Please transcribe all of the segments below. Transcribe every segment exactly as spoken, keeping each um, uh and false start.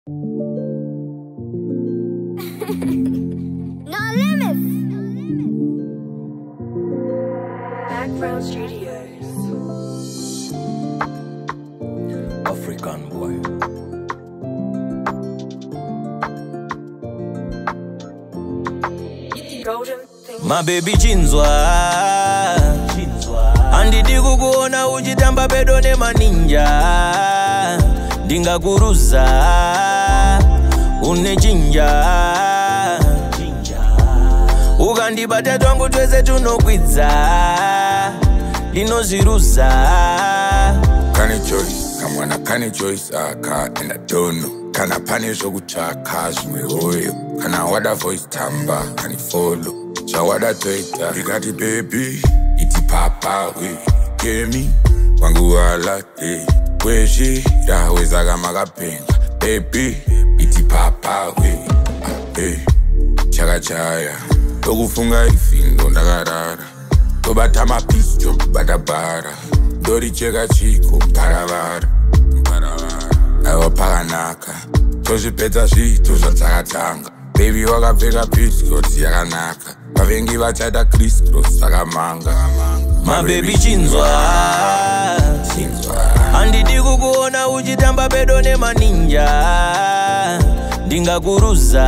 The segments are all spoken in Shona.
No limits. Background Studios. African boy. Golden thing. My baby chinzwa andidi kukuona uchitamba pedo ne maninja ndingakuruza une chinja ukandibata twangu twese tunokwidza linoziruza. Can it choice? Come on, I can't choice. I can't and I don't know. Can I punish you with your cash? Me oil. Can I order voice tamba? Can you follow? Shawada Twitter. You got the baby. Iti papa we. Give me. Wangu alate. We she. Da we zaga magapenga. Baby. Iti papa we. Hey. Chaga chaya. Togufunga ifindo ndagarara. Tobata mapisto badabara. Dori chega chico, parabara, parabara. Ewa paranaka, tozi peta si, toza tagatanga. Baby waga pega pisco, tiaganaka. Pavengi vachada cristo, sagamanga. My baby chinzwa andidi kukuona uchitamba pedo ne maninja ndingakuruza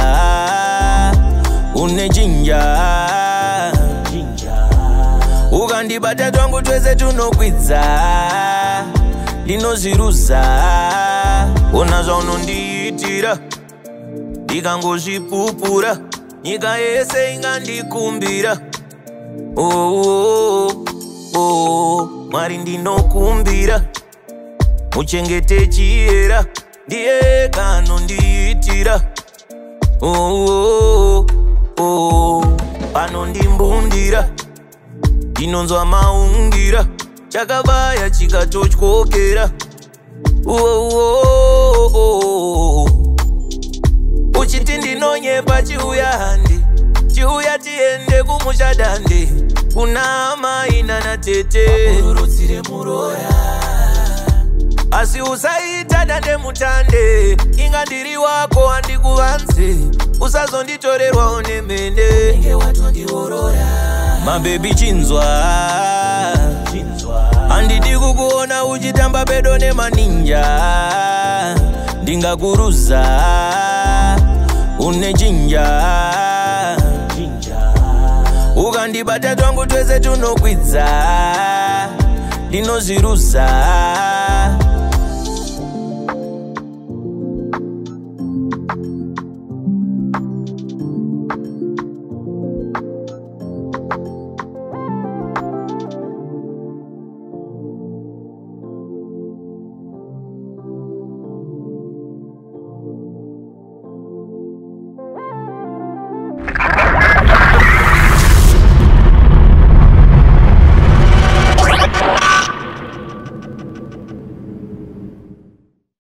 une chinja ukandibata twangu twese tunokwidza linoziruza. Unazo unondiitira ndikangozvipupura nyika yese ingandikumbira. Oh, oh, oh, Mwari ndinokumbira muchengete chiyera ndiye kanondiitira. Oh, oh, oh, panondimbundira inonzwa maungira chakabaya chikatotyokera. Oh, oh, oh. Uchiti ndinonyepa chiuya handi chiuya tiende kumushadande kuna amaina na tete urutsire murora asi usaita dande mutande inga ndiri wako handikuvanze usazonditorerwawo nemene inge watondiorora. My baby chinzwa andidi kukuona uchitamba pedo ne maninja ndingakuruza une chinja ukandibata twangu twese tunokwidza linoziruza.